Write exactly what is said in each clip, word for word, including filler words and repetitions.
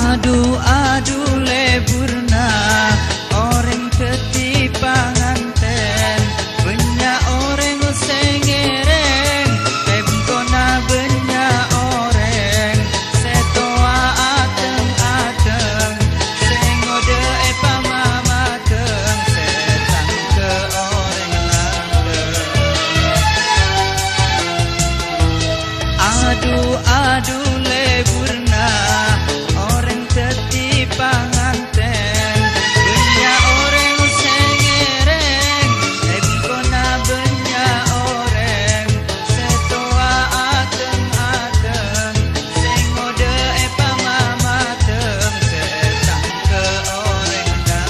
Aduh aduh leburna orang ketipanganten banyak orang sengereng ebkona banyak orang setoa ateng ateng sengode epa mama teng setang ke orang landeng. Aduh aduh leburna orang ketipanganten banyak orang sengereng ebkona banyak orang setoa ateng ateng sengode epa mama teng setang ke orang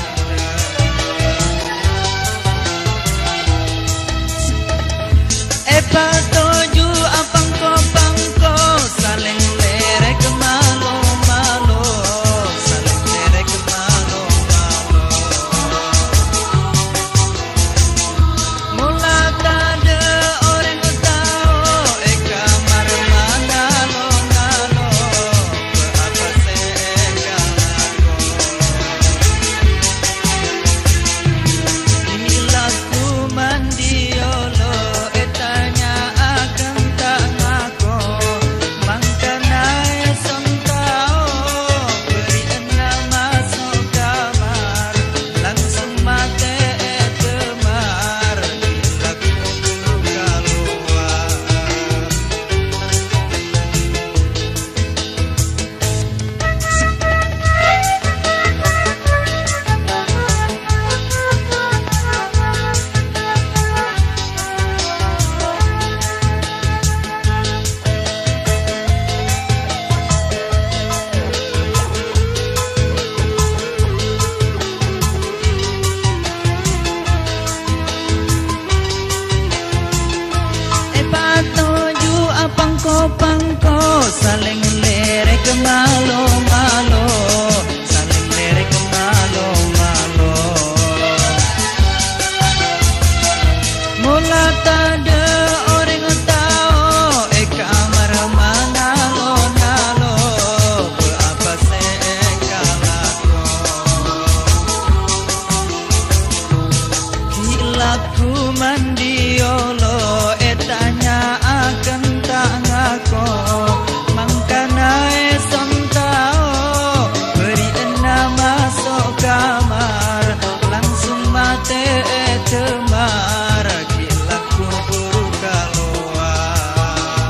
dandeng. Epa toju apang ko pangko saling lerek malo malo saling lerek malo malo mula tade orang tau e kamar manalo nalo apa segalago inilaku mandiolo etanya akan tak ngako mangkanai sontao beri enam masuk kamar langsung mate temar laku keluar. Epa toju apang ko pangko saling lerek malo malo saling lerek malo malo mula tade orang tau e kamar manalo nalo apa segalago hilaku mandiolo etanya akan tak ngako mangkanai sontao beri enam masuk kamar langsung mate temar gilaku buru keluar.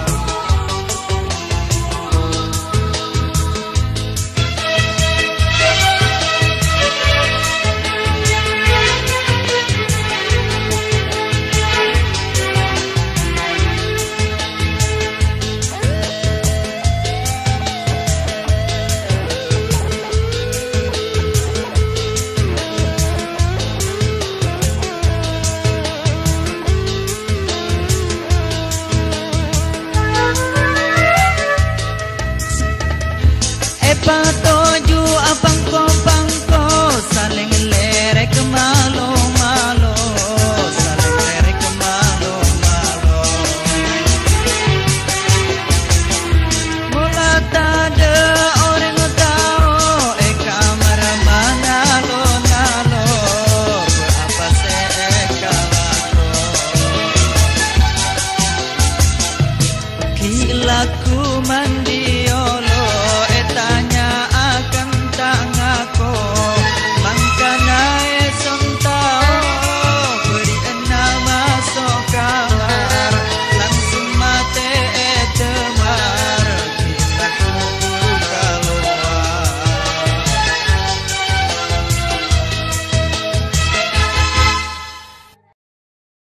Epa